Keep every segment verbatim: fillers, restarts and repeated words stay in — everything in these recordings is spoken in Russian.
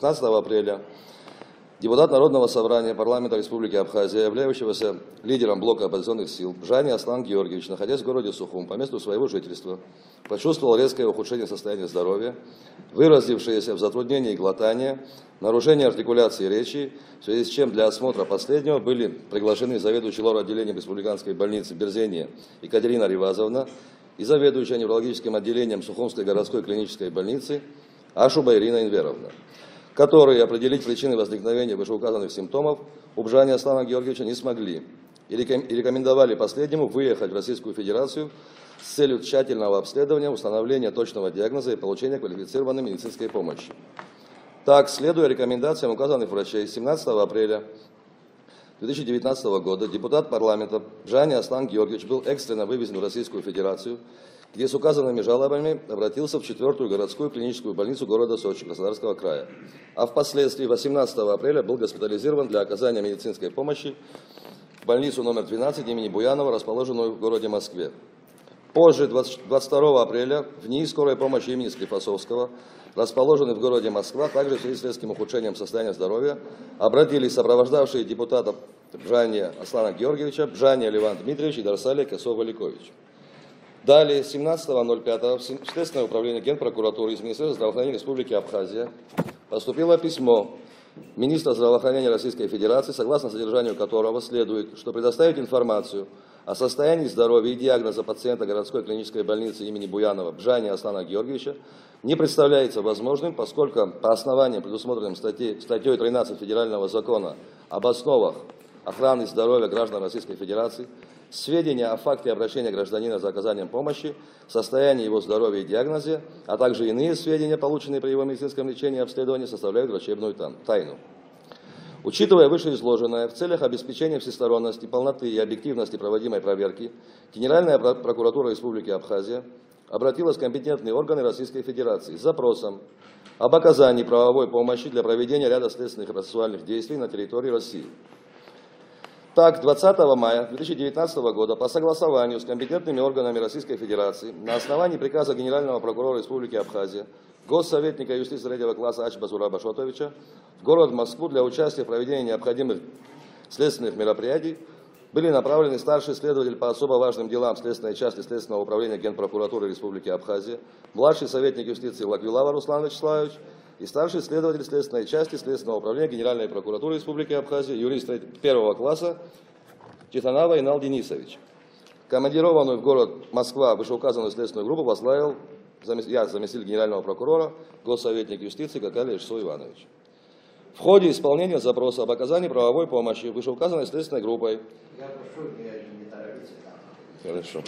пятнадцатого апреля депутат Народного собрания парламента Республики Абхазия, являющегося лидером блока оппозиционных сил, Бжани Аслан Георгиевич, находясь в городе Сухум по месту своего жительства, почувствовал резкое ухудшение состояния здоровья, выразившееся в затруднении глотания, нарушении артикуляции речи, в связи с чем для осмотра последнего были приглашены заведующий лор-отделением республиканской больницы Берзения Екатерина Ривазовна и заведующая неврологическим отделением Сухумской городской клинической больницы Ашуба Ирина Инверовна, которые определить причины возникновения вышеуказанных симптомов у Бжани Аслана Георгиевича не смогли и рекомендовали последнему выехать в Российскую Федерацию с целью тщательного обследования, установления точного диагноза и получения квалифицированной медицинской помощи. Так, следуя рекомендациям указанных врачей, семнадцатого апреля две тысячи девятнадцатого года депутат парламента Бжани Аслан Георгиевич был экстренно вывезен в Российскую Федерацию, где с указанными жалобами обратился в четвертую городскую клиническую больницу города Сочи Краснодарского края, а впоследствии восемнадцатого апреля был госпитализирован для оказания медицинской помощи в больницу номер двенадцать имени Буянова, расположенную в городе Москве. Позже, двадцать второго апреля, в НИИ скорой помощи имени Склифосовского, расположенный в городе Москва, также в связи с резким ухудшением состояния здоровья, обратились сопровождавшие депутатов Бжани Аслана Георгиевича, Бжани Ливан Дмитриевич и Дарсалия Косова-Ликович. Далее, семнадцатого ноль пятого в Следственное управление Генпрокуратуры из Министерства здравоохранения Республики Абхазия поступило письмо министра здравоохранения Российской Федерации, согласно содержанию которого следует, что предоставить информацию о состоянии здоровья и диагноза пациента городской клинической больницы имени Буянова Бжани Аслана Георгиевича не представляется возможным, поскольку по основаниям, предусмотренным статьей, статьей тринадцать Федерального закона об основах охраны здоровья граждан Российской Федерации, сведения о факте обращения гражданина за оказанием помощи, состоянии его здоровья и диагнозе, а также иные сведения, полученные при его медицинском лечении и обследовании, составляют врачебную тайну. Учитывая вышеизложенное, в целях обеспечения всесторонности, полноты и объективности проводимой проверки, Генеральная прокуратура Республики Абхазия обратилась в компетентные органы Российской Федерации с запросом об оказании правовой помощи для проведения ряда следственных и процессуальных действий на территории России. Так, двадцатого мая две тысячи девятнадцатого года по согласованию с компетентными органами Российской Федерации на основании приказа Генерального прокурора Республики Абхазия, госсоветника юстиции третьего класса Ачбазура Башотовича в город Москву для участия в проведении необходимых следственных мероприятий были направлены старший следователь по особо важным делам следственной части Следственного управления Генпрокуратуры Республики Абхазия, младший советник юстиции Лаквилава Руслан Вячеславович и старший следователь следственной части Следственного управления Генеральной прокуратуры Республики Абхазия, юрист первого класса Титанава Инал Денисович. Командированную в город Москва вышеуказанную следственную группу возглавил я, заместитель генерального прокурора, госсоветник юстиции Какалия Ишсо Иванович. В ходе исполнения запроса об оказании правовой помощи вышеуказанной следственной группой Я прошу, не торопиться. Хорошо.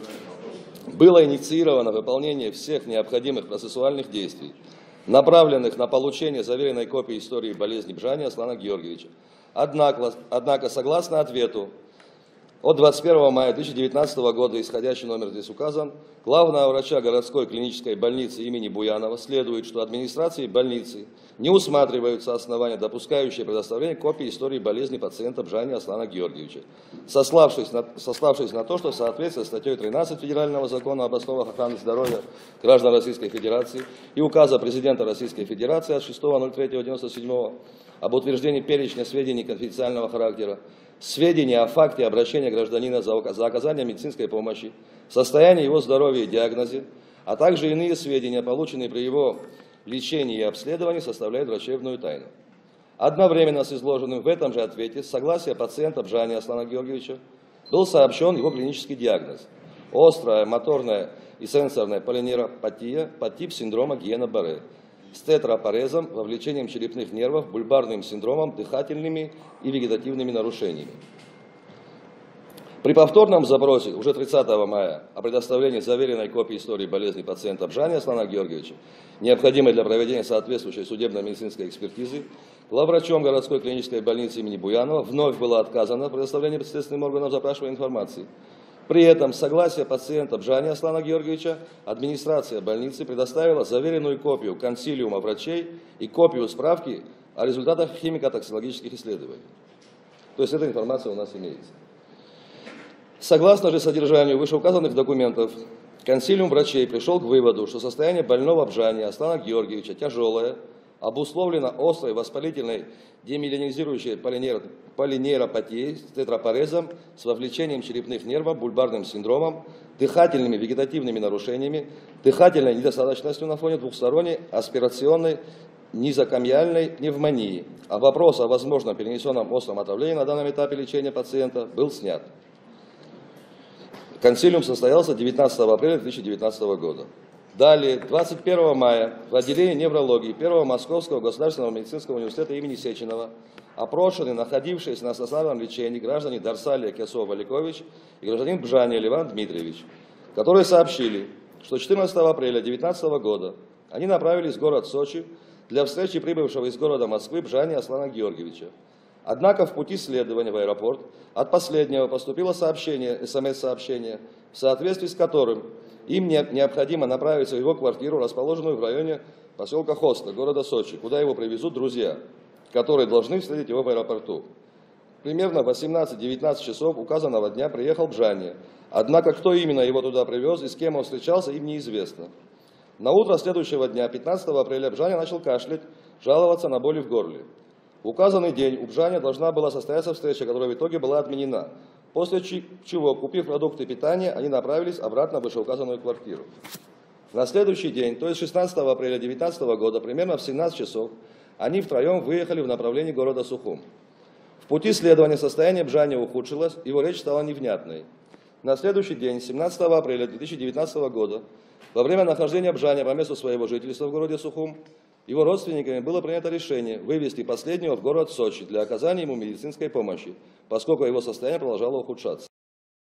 Было инициировано выполнение всех необходимых процессуальных действий, направленных на получение заверенной копии истории болезни Бжани Аслана Георгиевича. Однако, однако согласно ответу от двадцать первого мая две тысячи девятнадцатого года, исходящий номер здесь указан, главного врача городской клинической больницы имени Буянова следует, что администрации больницы не усматриваются основания, допускающие предоставление копии истории болезни пациента Бжани Аслана Георгиевича, сославшись на, сославшись на то, что в соответствии с статьей тринадцать Федерального закона об основах охраны здоровья граждан Российской Федерации и указа президента Российской Федерации от шестого ноль третьего девяносто седьмого об утверждении перечня сведений конфиденциального характера, сведения о факте обращения гражданина за оказание медицинской помощи, состояние его здоровья и диагнозе, а также иные сведения, полученные при его лечении и обследовании, составляют врачебную тайну. Одновременно с изложенным в этом же ответе с согласия пациента Бжани Аслана Георгиевича был сообщен его клинический диагноз – острая моторная и сенсорная полинейропатия, подтип синдрома Гиена-Барре с тетрапорезом, вовлечением черепных нервов, бульбарным синдромом, дыхательными и вегетативными нарушениями. При повторном запросе уже тридцатого мая о предоставлении заверенной копии истории болезни пациента Бжани Аслана Георгиевича, необходимой для проведения соответствующей судебно-медицинской экспертизы, главврачом городской клинической больницы имени Буянова вновь было отказано в предоставлении следственным органам запрашиваемой информации. При этом согласие пациента Бжани Аслана Георгиевича администрация больницы предоставила заверенную копию консилиума врачей и копию справки о результатах химико-токсикологических исследований. То есть эта информация у нас имеется. Согласно же содержанию вышеуказанных документов, консилиум врачей пришел к выводу, что состояние больного Бжани Аслана Георгиевича тяжелое, обусловлено острой воспалительной демиелинизирующей полинейро- полинейропатией с тетрапорезом, с вовлечением черепных нервов, бульбарным синдромом, дыхательными вегетативными нарушениями, дыхательной недостаточностью на фоне двухсторонней аспирационной низокомиальной пневмонии. А вопрос о возможном перенесенном остром отравлении на данном этапе лечения пациента был снят. Консилиум состоялся девятнадцатого апреля две тысячи девятнадцатого года. Далее, двадцать первого мая в отделении неврологии Первого Московского государственного медицинского университета имени Сеченова опрошены находившиеся на стационарном лечении граждане Дарсалия Кесова-Валикович и гражданин Бжания Ливан Дмитриевич, которые сообщили, что четырнадцатого апреля две тысячи девятнадцатого года они направились в город Сочи для встречи прибывшего из города Москвы Бжания Аслана Георгиевича. Однако в пути следования в аэропорт от последнего поступило сообщение, смс-сообщение, в соответствии с которым им необходимо направиться в его квартиру, расположенную в районе поселка Хоста, города Сочи, куда его привезут друзья, которые должны встретить его в аэропорту. Примерно в восемнадцать-девятнадцать часов указанного дня приехал Бжания, однако кто именно его туда привез и с кем он встречался, им неизвестно. На утро следующего дня, пятнадцатого апреля, Бжания начал кашлять, жаловаться на боли в горле. В указанный день у Бжания должна была состояться встреча, которая в итоге была отменена, после чего, купив продукты питания, они направились обратно в вышеуказанную квартиру. На следующий день, то есть шестнадцатого апреля две тысячи девятнадцатого года, примерно в семнадцать часов, они втроем выехали в направлении города Сухум. В пути следования состояние Бжания ухудшилось, его речь стала невнятной. На следующий день, семнадцатого апреля две тысячи девятнадцатого года, во время нахождения Бжания по месту своего жительства в городе Сухум, его родственниками было принято решение вывезти последнего в город Сочи для оказания ему медицинской помощи, поскольку его состояние продолжало ухудшаться.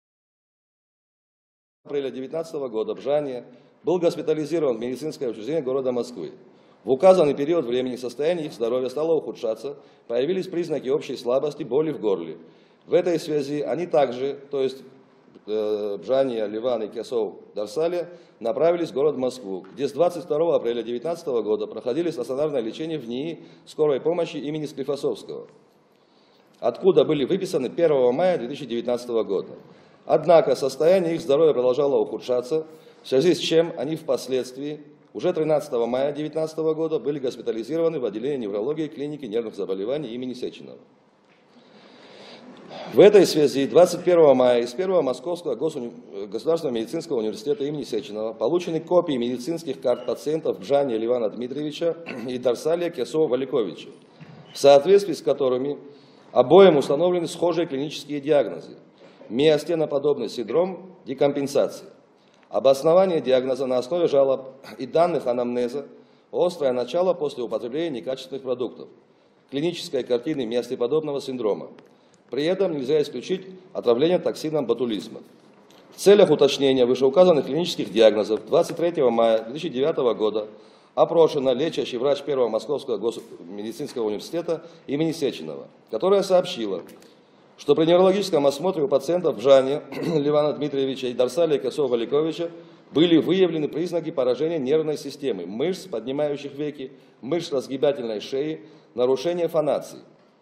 В апреле две тысячи девятнадцатого года Бжания был госпитализирован в медицинское учреждение города Москвы. В указанный период времени состояние их здоровья стало ухудшаться, появились признаки общей слабости, боли в горле. В этой связи они также, то есть э, Бжания, Ливан и Кесов Дарсалия, направились в город Москву, где с двадцать второго апреля две тысячи девятнадцатого года проходили стационарное лечение в НИИ скорой помощи имени Склифосовского, откуда были выписаны первого мая две тысячи девятнадцатого года. Однако состояние их здоровья продолжало ухудшаться, в связи с чем они впоследствии, уже тринадцатого мая две тысячи девятнадцатого года, были госпитализированы в отделении неврологии клиники нервных заболеваний имени Сеченова. В этой связи двадцать первого мая из Первого Московского госуни... государственного медицинского университета имени Сеченова получены копии медицинских карт пациентов Бжания Ливана Дмитриевича и Дарсалия Кесова-Валиковича, в соответствии с которыми обоим установлены схожие клинические диагнозы: миостеноподобный синдром декомпенсации. Обоснование диагноза на основе жалоб и данных анамнеза: острое начало после употребления некачественных продуктов, клинической картины миостеноподобного синдрома. При этом нельзя исключить отравление токсином ботулизма. В целях уточнения вышеуказанных клинических диагнозов двадцать третьего мая две тысячи девятого года опрошена лечащий врач Первого Московского госмедицинского университета имени Сеченова, которая сообщила, что при неврологическом осмотре у пациентов Бжания Ливана Дмитриевича и Дарсалия Кесова-Валиковича были выявлены признаки поражения нервной системы, мышц, поднимающих веки, мышц разгибательной шеи, нарушения фонации.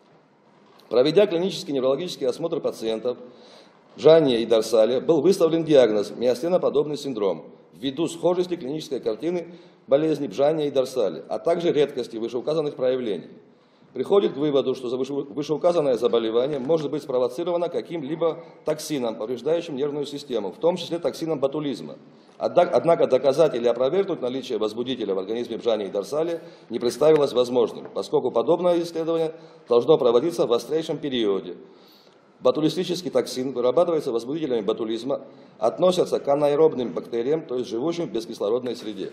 Проведя клинический неврологический осмотр пациентов Бжания и Дарсалия, был выставлен диагноз миостеноподобный синдром ввиду схожести клинической картины болезни Бжания и Дарсалия, а также редкости вышеуказанных проявлений. Приходит к выводу, что вышеуказанное заболевание может быть спровоцировано каким-либо токсином, повреждающим нервную систему, в том числе токсином ботулизма. Однако доказать или опровергнуть наличие возбудителя в организме Бжания и Дарсалия не представилось возможным, поскольку подобное исследование должно проводиться в острейшем периоде. Ботулистический токсин вырабатывается возбудителями ботулизма, относятся к анаэробным бактериям, то есть живущим в бескислородной среде.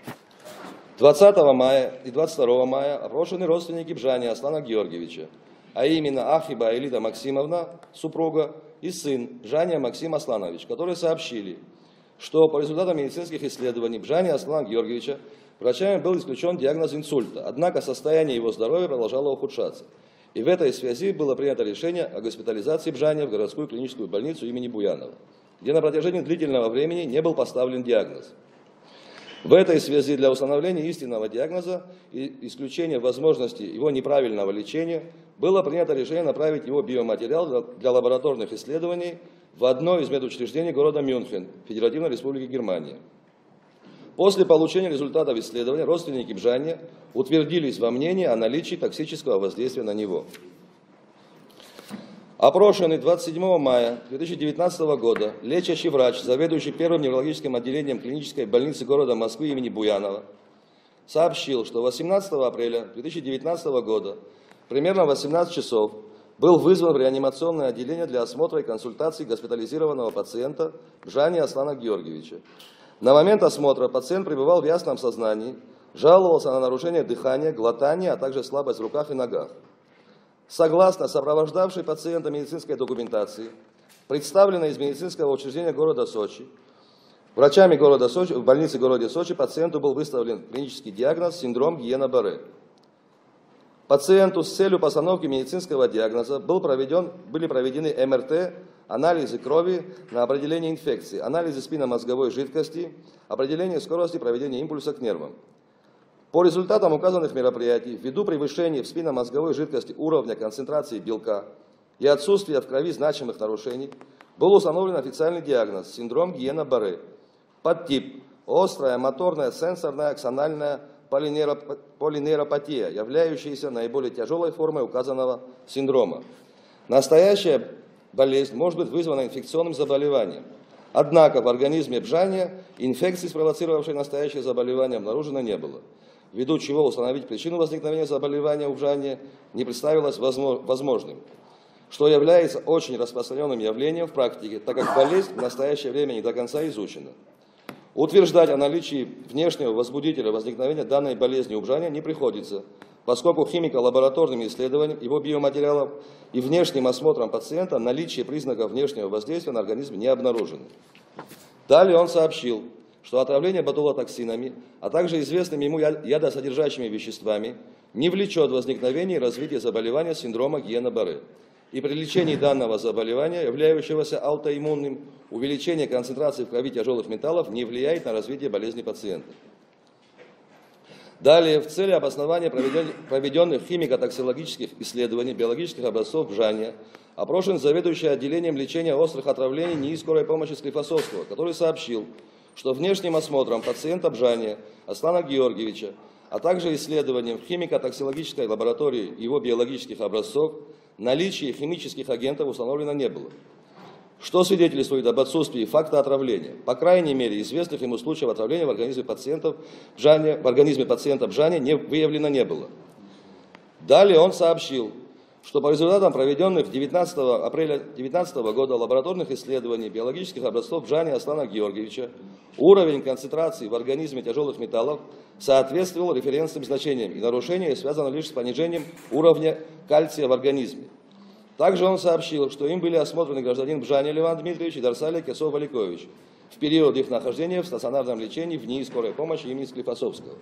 двадцатого мая и двадцать второго мая опрошены родственники Бжания Аслана Георгиевича, а именно Ахиба Аэлита Максимовна, супруга, и сын Бжания Максим Асланович, которые сообщили, что по результатам медицинских исследований Бжания Аслана Георгиевича врачами был исключен диагноз инсульта, однако состояние его здоровья продолжало ухудшаться. И в этой связи было принято решение о госпитализации Бжания в городскую клиническую больницу имени Буянова, где на протяжении длительного времени не был поставлен диагноз. В этой связи для установления истинного диагноза и исключения возможности его неправильного лечения было принято решение направить его биоматериал для лабораторных исследований в одно из медучреждений города Мюнхен, Федеративной Республики Германия. После получения результатов исследования родственники Бжани утвердились во мнении о наличии токсического воздействия на него. Опрошенный двадцать седьмого мая две тысячи девятнадцатого года лечащий врач, заведующий первым неврологическим отделением клинической больницы города Москвы имени Буянова, сообщил, что восемнадцатого апреля две тысячи девятнадцатого года примерно в восемнадцать часов был вызван в реанимационное отделение для осмотра и консультации госпитализированного пациента Бжани Аслана Георгиевича. На момент осмотра пациент пребывал в ясном сознании, жаловался на нарушение дыхания, глотания, а также слабость в руках и ногах. Согласно сопровождавшей пациента медицинской документации, представленной из медицинского учреждения города Сочи, врачами города Сочи, в больнице города Сочи пациенту был выставлен клинический диагноз синдром Гиена-Барре. Пациенту с целью постановки медицинского диагноза был проведен, были проведены эм эр тэ, анализы крови на определение инфекции, анализы спинномозговой жидкости, определение скорости проведения импульса к нервам. По результатам указанных мероприятий, ввиду превышения в спинномозговой жидкости уровня концентрации белка и отсутствия в крови значимых нарушений, был установлен официальный диагноз – синдром Гиена-Барре, подтип – острая моторная сенсорная аксональная полинейропатия, являющаяся наиболее тяжелой формой указанного синдрома. Настоящая болезнь может быть вызвана инфекционным заболеванием. Однако в организме Бжани инфекции, спровоцировавшей настоящее заболевание, обнаружено не было, ввиду чего установить причину возникновения заболевания у Бжани не представилось возможным, что является очень распространенным явлением в практике, так как болезнь в настоящее время не до конца изучена. Утверждать о наличии внешнего возбудителя возникновения данной болезни у Бжани не приходится, поскольку химико-лабораторными исследованиями его биоматериалов и внешним осмотром пациента наличие признаков внешнего воздействия на организм не обнаружено. Далее он сообщил, что отравление ботулотоксинами, а также известными ему ядосодержащими веществами не влечет возникновение и развитие заболевания синдрома Гиена-Барре. И при лечении данного заболевания, являющегося аутоиммунным, увеличение концентрации в крови тяжелых металлов не влияет на развитие болезни пациента. Далее, в цели обоснования проведенных химико-токсикологических исследований биологических образцов Бжани, опрошен заведующий отделением лечения острых отравлений НИИ скорой помощи Склифосовского, который сообщил, что внешним осмотром пациента Бжани Аслана Георгиевича, а также исследованием в химико-токсикологической лаборатории его биологических образцов, наличие химических агентов установлено не было, что свидетельствует об отсутствии факта отравления. По крайней мере, известных ему случаев отравления в организме, пациентов Бжани, в организме пациента Бжани не выявлено не было. Далее он сообщил, что по результатам проведенных девятнадцатого апреля две тысячи девятнадцатого года лабораторных исследований биологических образцов Бжани Аслана Георгиевича уровень концентрации в организме тяжелых металлов соответствовал референсным значениям, и нарушение связано лишь с понижением уровня кальция в организме. Также он сообщил, что им были осмотрены гражданин Бжани Леван Дмитриевич и Дарсалия Кесов Валикович в период их нахождения в стационарном лечении в НИИ скорой помощи имени Склифосовского.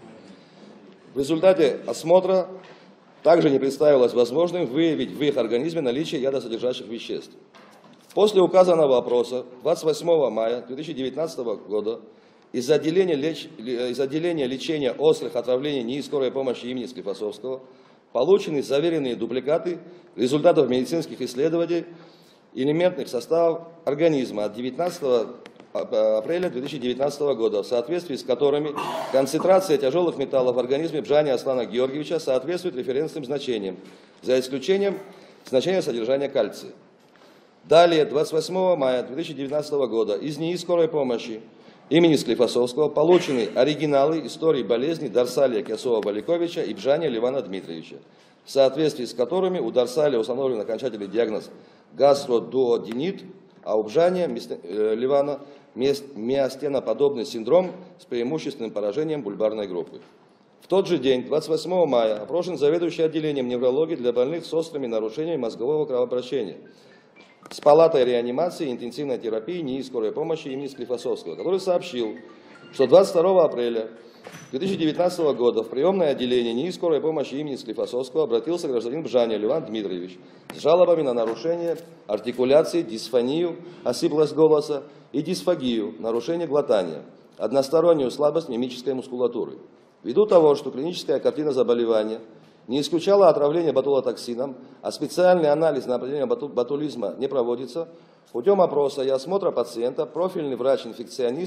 В результате осмотра также не представилось возможным выявить в их организме наличие ядосодержащих веществ. После указанного опроса двадцать восьмого мая две тысячи девятнадцатого года из отделения, леч... из отделения лечения острых отравлений НИИ скорой помощи имени Склифосовского получены заверенные дубликаты результатов медицинских исследований элементных составов организма от девятнадцатого апреля две тысячи девятнадцатого года, в соответствии с которыми концентрация тяжелых металлов в организме Бжани Аслана Георгиевича соответствует референсным значениям, за исключением значения содержания кальция. Далее, двадцать восьмого мая две тысячи девятнадцатого года из НИИ скорой помощи имени Склифосовского получены оригиналы истории болезни Дарсалия Кесова Валиковича и Бжани Левана Дмитриевича, в соответствии с которыми у Дарсалия установлен окончательный диагноз гастродуоденит, а у Бжани Левана миостеноподобный синдром с преимущественным поражением бульбарной группы. В тот же день, двадцать восьмого мая, опрошен заведующий отделением неврологии для больных с острыми нарушениями мозгового кровообращения с палатой реанимации и интенсивной терапии НИИ скорой помощи имени Склифосовского, который сообщил, что двадцать второго апреля две тысячи девятнадцатого года в приемное отделение НИИ скорой помощи имени Склифосовского обратился гражданин Бжани Леван Дмитриевич с жалобами на нарушение артикуляции, дисфонию, осиплость голоса и дисфагию, нарушение глотания, одностороннюю слабость мимической мускулатуры. Ввиду того, что клиническая картина заболевания не исключала отравление ботулотоксином, а специальный анализ на определение ботулизма не проводится, путем опроса и осмотра пациента профильный врач-инфекционист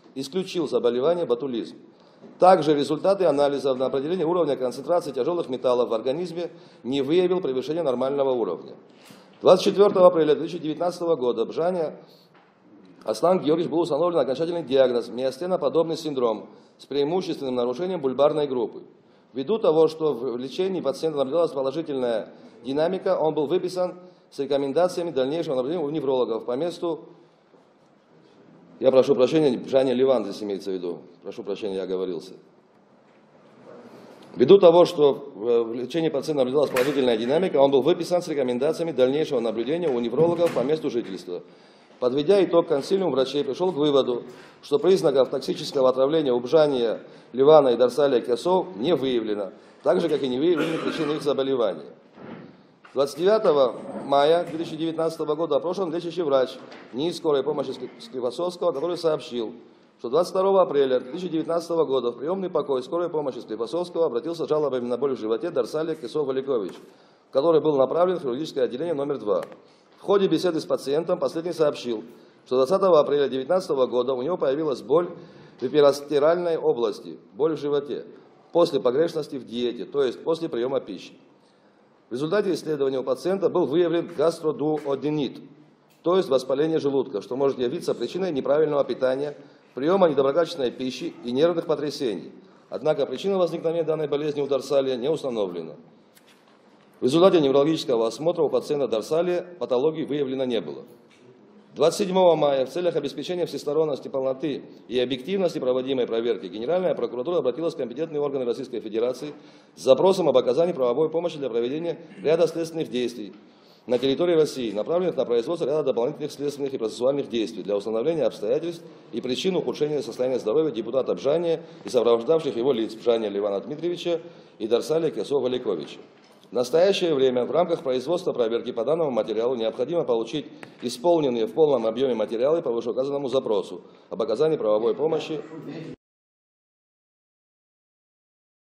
исключил заболевание ботулизм. Также результаты анализов на определение уровня концентрации тяжелых металлов в организме не выявил превышения нормального уровня. двадцать четвёртого апреля две тысячи девятнадцатого года Бжане Аслан Георгиевич был установлен окончательный диагноз – миостеноподобный синдром с преимущественным нарушением бульбарной группы. Ввиду того, что в лечении пациента наблюдалась положительная динамика, он был выписан с рекомендациями дальнейшего наблюдения у неврологов по месту. Я прошу прощения, Бжане Ливан здесь имеется в виду. Прошу прощения, я оговорился. Ввиду того, что в лечении пациента наблюдалась положительная динамика, он был выписан с рекомендациями дальнейшего наблюдения у неврологов по месту жительства. Подведя итог, консилиум врачей пришел к выводу, что признаков токсического отравления у Бжане Ливана и Дарсалия Кесов не выявлено, так же, как и не выявлены причины их заболевания. двадцать девятого мая две тысячи девятнадцатого года опрошен лечащий врач НИИ скорой помощи Склифосовского, который сообщил, что двадцать второго апреля две тысячи девятнадцатого года в приемный покой скорой помощи Склифосовского обратился с жалобами на боль в животе Дарсалия Кесов-Валикович, который был направлен в хирургическое отделение номер два. В ходе беседы с пациентом последний сообщил, что двадцатого апреля две тысячи девятнадцатого года у него появилась боль в эпиростеральной области, боль в животе, после погрешности в диете, то есть после приема пищи. В результате исследования у пациента был выявлен гастродуоденит, то есть воспаление желудка, что может явиться причиной неправильного питания, приема недоброкачественной пищи и нервных потрясений. Однако причина возникновения данной болезни у Дарсалия не установлена. В результате неврологического осмотра у пациента Дарсалия патологии выявлено не было. двадцать седьмого мая в целях обеспечения всесторонности, полноты и объективности проводимой проверки Генеральная прокуратура обратилась в компетентные органы Российской Федерации с запросом об оказании правовой помощи для проведения ряда следственных действий на территории России, направленных на производство ряда дополнительных следственных и процессуальных действий для установления обстоятельств и причин ухудшения состояния здоровья депутата Бжане и сопровождавших его лиц Бжане Ливана Дмитриевича и Дарсалия Кесова-Валиковича. В настоящее время в рамках производства проверки по данному материалу необходимо получить исполненные в полном объеме материалы по вышеуказанному запросу об оказании правовой помощи